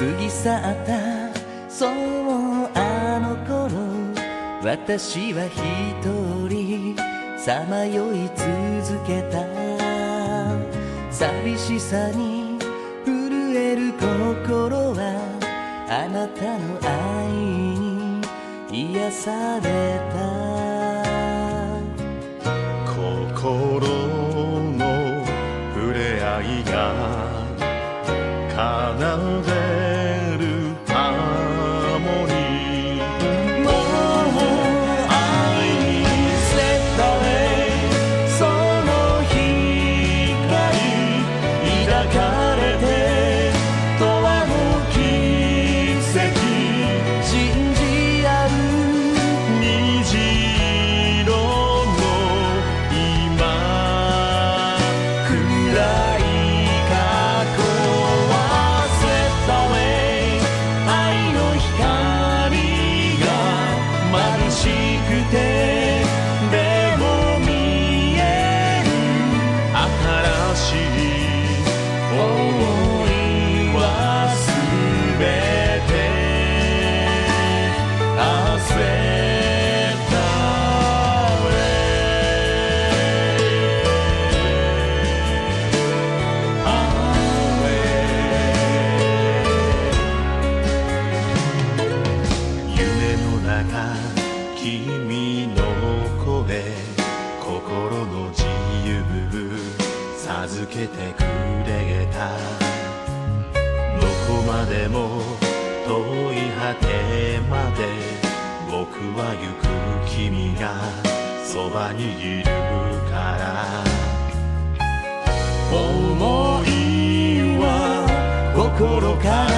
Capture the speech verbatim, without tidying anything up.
過ぎ去ったそうあの頃、私は一人さまよい続けた。寂しさに震える心はあなたの愛に癒された。 心の触れ合いが奏でるハーモニー。もう愛にセットへその光抱かれて永遠の奇跡。 信じ合う虹色の今暗い過去はセットへ愛の光が眩しくてでも見える新しい想いはすべて焦った夢の中君の声、心の自由授けてくれた。どこまでも遠い果てまで僕は行く、君がそばにいるから。想いは心から